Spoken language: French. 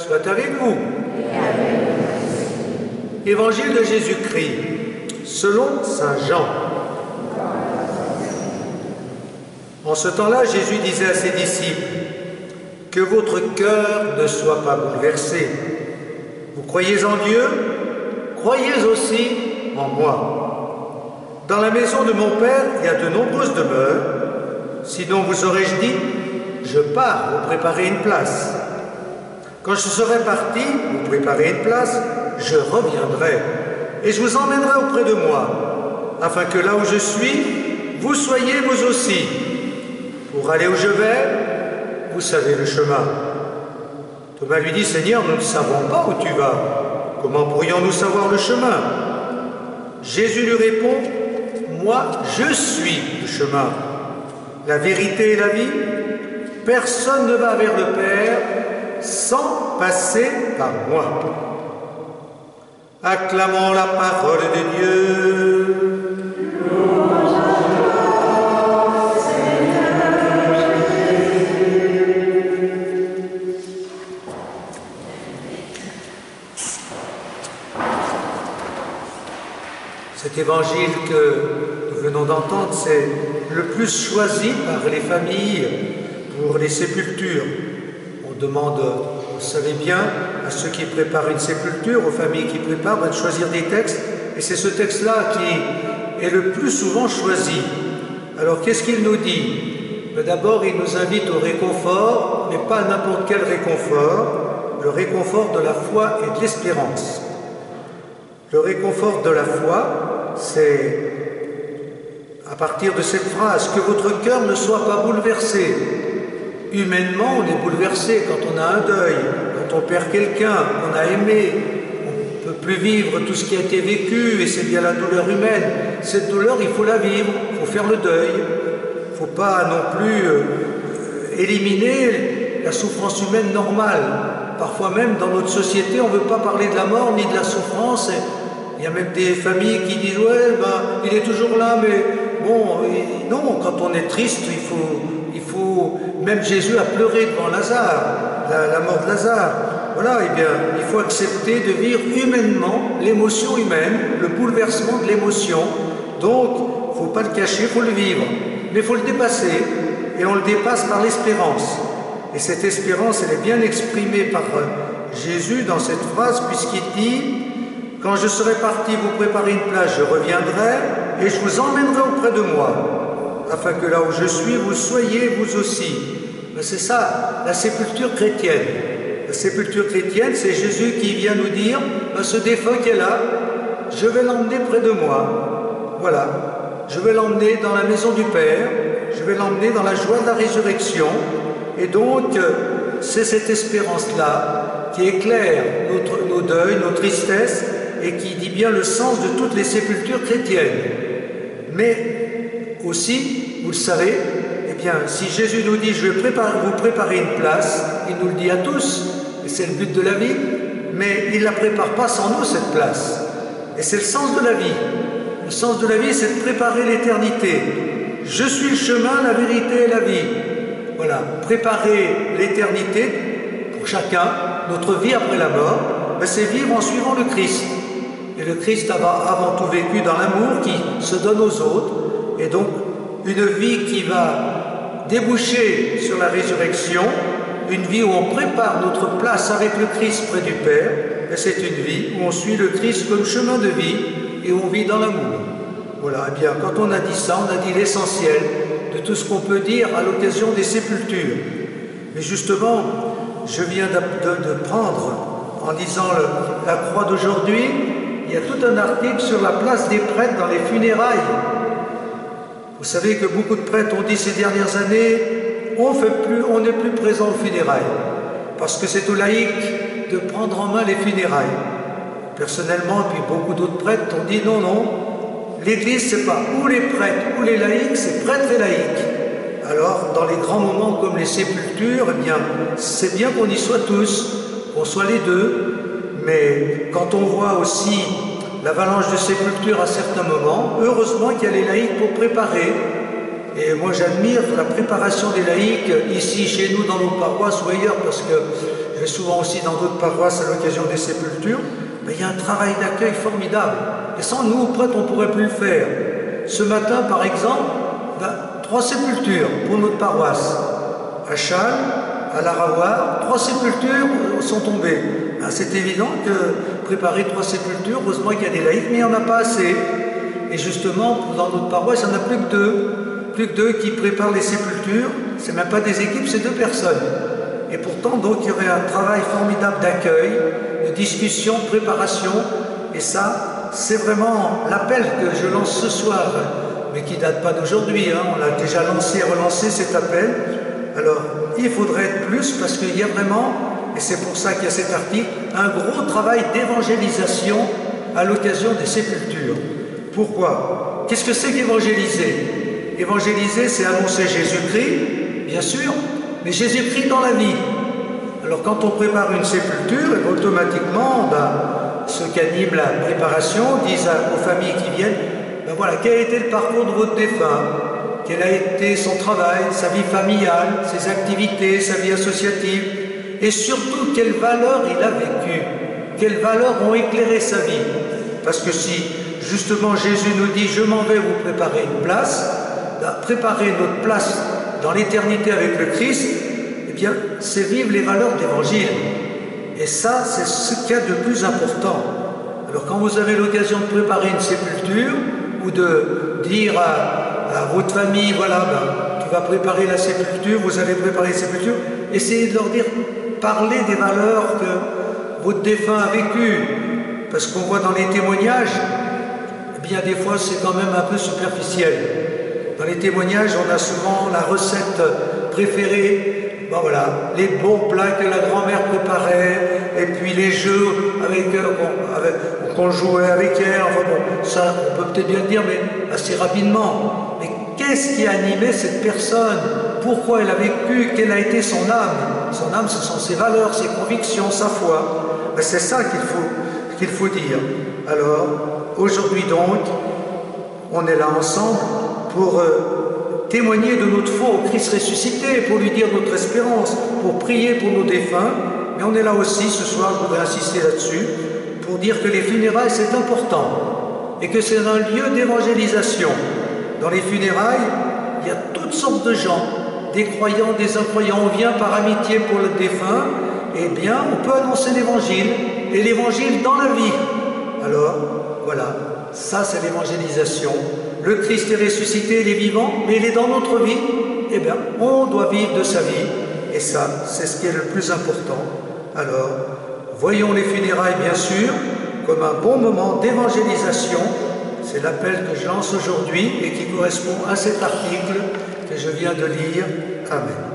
soit avec vous. Évangile de Jésus-Christ, selon saint Jean. En ce temps-là, Jésus disait à ses disciples, « Que votre cœur ne soit pas bouleversé. Vous croyez en Dieu, croyez aussi en moi. Dans la maison de mon Père, il y a de nombreuses demeures. Sinon vous aurais-je dit, je pars vous préparer une place. Quand je serai parti, vous préparer une place, je reviendrai et je vous emmènerai auprès de moi, afin que là où je suis, vous soyez vous aussi. Pour aller où je vais, vous savez le chemin. » Thomas lui dit, « Seigneur, nous ne savons pas où tu vas. Comment pourrions-nous savoir le chemin ?» Jésus lui répond, « Moi, je suis le chemin, la vérité et la vie. Personne ne va vers le Père sans passer par moi. » Acclamons la parole de Dieu. Cet évangile que nous venons d'entendre, c'est le plus choisi par les familles pour les sépultures. On demande, vous savez bien, à ceux qui préparent une sépulture, aux familles qui préparent, de choisir des textes, et c'est ce texte-là qui est le plus souvent choisi. Alors qu'est-ce qu'il nous dit? D'abord, il nous invite au réconfort, mais pas n'importe quel réconfort, le réconfort de la foi et de l'espérance. Le réconfort de la foi, c'est à partir de cette phrase, que votre cœur ne soit pas bouleversé. Humainement, on est bouleversé quand on a un deuil, quand on perd quelqu'un qu'on a aimé. On ne peut plus vivre tout ce qui a été vécu, et c'est bien la douleur humaine. Cette douleur, il faut la vivre, il faut faire le deuil. Il ne faut pas non plus éliminer la souffrance humaine normale. Parfois même, dans notre société, on ne veut pas parler de la mort ni de la souffrance. Il y a même des familles qui disent « Ouais, ben, il est toujours là, mais bon, non, quand on est triste, il faut... Même Jésus a pleuré devant Lazare, la mort de Lazare. Voilà, eh bien, il faut accepter de vivre humainement l'émotion humaine, le bouleversement de l'émotion. Donc, il ne faut pas le cacher, il faut le vivre. Mais il faut le dépasser, et on le dépasse par l'espérance. Et cette espérance, elle est bien exprimée par Jésus dans cette phrase, puisqu'il dit « Quand je serai parti vous préparer une place, je reviendrai et je vous emmènerai auprès de moi, afin que là où je suis, vous soyez vous aussi. » C'est ça, la sépulture chrétienne. La sépulture chrétienne, c'est Jésus qui vient nous dire ce défunt qui est là, je vais l'emmener près de moi. Voilà, je vais l'emmener dans la maison du Père, je vais l'emmener dans la joie de la résurrection. Et donc, c'est cette espérance-là qui éclaire nos deuils, nos tristesses, et qui dit bien le sens de toutes les sépultures chrétiennes. Mais aussi, vous le savez, eh bien, si Jésus nous dit « je vais vous préparer une place », il nous le dit à tous, et c'est le but de la vie, mais il ne la prépare pas sans nous, cette place. Et c'est le sens de la vie. Le sens de la vie, c'est de préparer l'éternité. Je suis le chemin, la vérité et la vie. Voilà, préparer l'éternité pour chacun, notre vie après la mort, c'est vivre en suivant le Christ. Et le Christ a avant tout vécu dans l'amour qui se donne aux autres, et donc une vie qui va déboucher sur la résurrection, une vie où on prépare notre place avec le Christ près du Père, et c'est une vie où on suit le Christ comme chemin de vie, et où on vit dans l'amour. Voilà, et bien quand on a dit ça, on a dit l'essentiel de tout ce qu'on peut dire à l'occasion des sépultures. Mais justement, je viens de prendre, en lisant la croix d'aujourd'hui, il y a tout un article sur la place des prêtres dans les funérailles. Vous savez que beaucoup de prêtres ont dit ces dernières années, on n'est plus présent aux funérailles, parce que c'est aux laïcs de prendre en main les funérailles. Personnellement, puis beaucoup d'autres prêtres ont dit non, non, l'Église, c'est pas ou les prêtres ou les laïcs, c'est prêtres et laïcs. Alors, dans les grands moments comme les sépultures, eh bien, c'est bien qu'on y soit tous, qu'on soit les deux, mais quand on voit aussi l'avalanche de sépultures à certains moments, heureusement qu'il y a les laïcs pour préparer. Et moi, j'admire la préparation des laïcs ici, chez nous, dans nos paroisses ou ailleurs, parce que je vais souvent aussi dans d'autres paroisses à l'occasion des sépultures, mais il y a un travail d'accueil formidable. Et sans nous, prêtres, on ne pourrait plus le faire. Ce matin, par exemple, 3 sépultures pour notre paroisse. À Châles, à l'Aravoir, 3 sépultures sont tombées. C'est évident que préparer 3 sépultures, heureusement qu'il y a des laïcs, mais il n'y en a pas assez. Et justement, dans notre paroisse, il n'y en a plus que 2. Plus que 2 qui préparent les sépultures. Ce n'est même pas des équipes, c'est 2 personnes. Et pourtant, donc, il y aurait un travail formidable d'accueil, de discussion, de préparation. Et ça, c'est vraiment l'appel que je lance ce soir, mais qui ne date pas d'aujourd'hui. On l'a déjà lancé et relancé cet appel. Alors, il faudrait être plus parce qu'il y a vraiment, et c'est pour ça qu'il y a cet article, un gros travail d'évangélisation à l'occasion des sépultures. Pourquoi? Qu'est-ce que c'est qu'évangéliser? Évangéliser, c'est annoncer Jésus-Christ, bien sûr, mais Jésus-Christ dans la vie. Alors quand on prépare une sépulture, automatiquement, ceux qui animent la préparation disent aux familles qui viennent, voilà, quel a été le parcours de votre défunt? Quel a été son travail, sa vie familiale, ses activités, sa vie associative, et surtout quelles valeurs il a vécues, quelles valeurs ont éclairé sa vie. Parce que si justement Jésus nous dit « je m'en vais vous préparer une place », préparer notre place dans l'éternité avec le Christ, eh bien c'est vivre les valeurs d'évangile. Et ça, c'est ce qu'il y a de plus important. Alors quand vous avez l'occasion de préparer une sépulture, ou de dire à votre famille, voilà, tu vas préparer la sépulture, vous allez préparer la sépulture, essayez de leur dire, parlez des valeurs que votre défunt a vécues. Parce qu'on voit dans les témoignages, eh bien des fois c'est quand même un peu superficiel. Dans les témoignages, on a souvent la recette préférée, voilà, les bons plats que la grand-mère préparait, et puis les jeux qu'on jouait avec elle, enfin bon, ça on peut peut-être bien le dire, mais assez rapidement. Mais qu'est-ce qui a animé cette personne? Pourquoi elle a vécu? Quelle a été son âme? Son âme, ce sont ses valeurs, ses convictions, sa foi. Ben, c'est ça qu'il faut dire. Alors, aujourd'hui donc, on est là ensemble pour témoigner de notre foi au Christ ressuscité, pour lui dire notre espérance, pour prier pour nos défunts. Mais on est là aussi, ce soir, je voudrais insister là-dessus, pour dire que les funérailles, c'est important, et que c'est un lieu d'évangélisation. Dans les funérailles, il y a toutes sortes de gens, des croyants, des incroyants. On vient par amitié pour le défunt, eh bien, on peut annoncer l'évangile, et l'évangile dans la vie. Alors, voilà, ça c'est l'évangélisation. Le Christ est ressuscité, il est vivant, mais il est dans notre vie. Eh bien, on doit vivre de sa vie, et ça, c'est ce qui est le plus important. Alors, voyons les funérailles, bien sûr, comme un bon moment d'évangélisation. C'est l'appel que je lance aujourd'hui et qui correspond à cet article que je viens de lire. Amen.